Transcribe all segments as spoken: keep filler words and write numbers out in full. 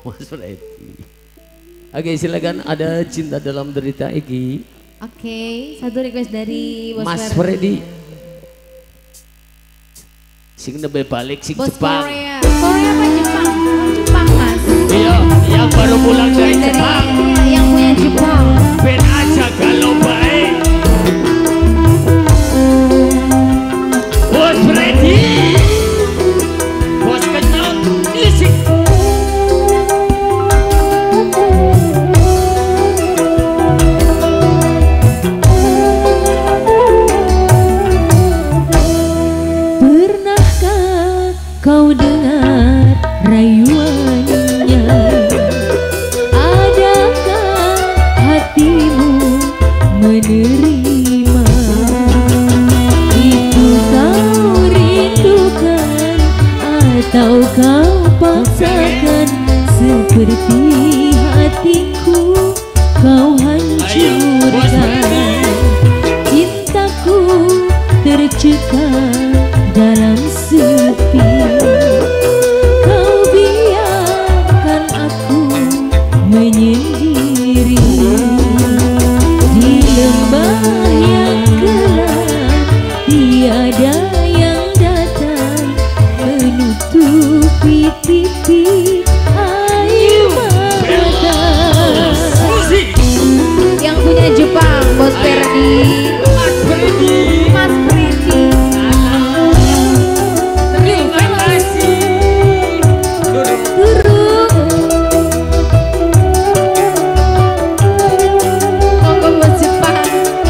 Mas Freddy. Oke, silakan, ada cinta dalam derita Iki. Oke, satu request dari Bos Mas Freddy. Freddy. Sing lebih balik sing Bos Jepang. Korea. Korea apa Jepang? Oh, Jepang Mas. Iya, yang baru pulang dari Dari Jepang. iya, yang punya Jepang. Ben aja kalau baik. Bos Freddy. Bos kenal musik. Pernahkah kau dengar rayuannya? Adakah hatimu menerima? Itu kau rindukan atau kau paksakan? Seperti hatiku kau hancurkan. Cintaku tercekam dalam sepi. Kau biarkan aku menyendiri di lembah yang gelap. Tiada yang datang menutupi pipi air mata. Yang punya Jepang, Bos Freddy. Mas Freddy. Mas Freddy. Terima kasih. Monggo Bos Jepang.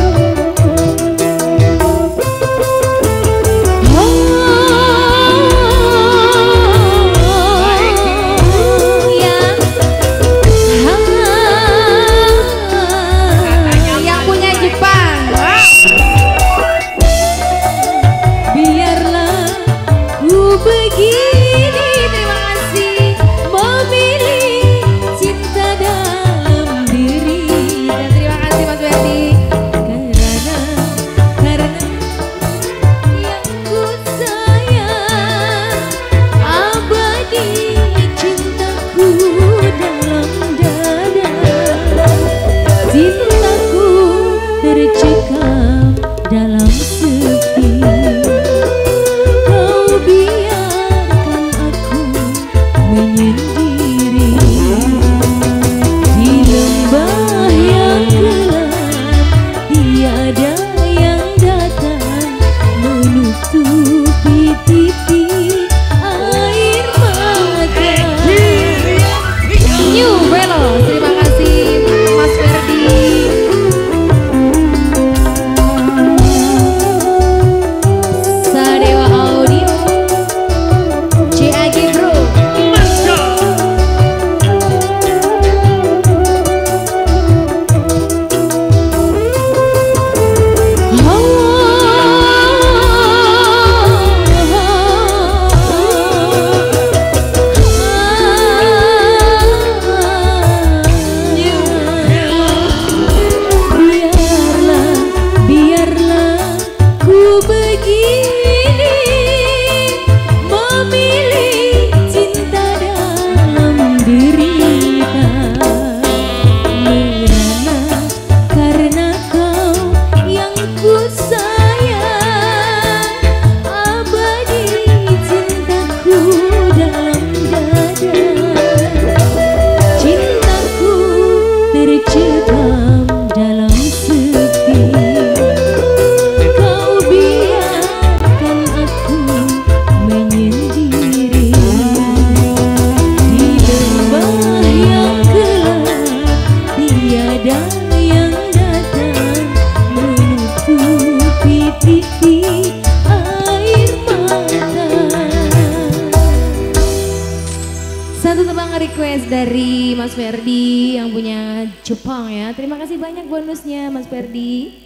Yang punya Jepang. Biarlah ku begini, terima kasih, memilih cinta dalam diri. Dan terima kasih Mas Freddy. Karena, karena yang ku sayang, abadi cintaku dalam dada. Cintaku tercekam dalam sepi. Kau biarkan aku menyendiri di lembah yang gelap. Tiada yang datang menutupi pipi air mata. New Velo, terima kasih Mas Freddy. Sadewa Audio, C A G Bro. Biarlah, biarlah ku begini, memilih cinta dalam derita. Merana karena kau yang ku sayang, abadi cintaku dalam dada. Cintaku tercekam dalam sepi. Kau biarkan aku menyendiri di lembah yang gelap. Tiada yang datang menutupi pipi air mata. Satu tebang request dari Mas Freddy yang punya Jepang ya. Terima kasih banyak bonusnya Mas Freddy.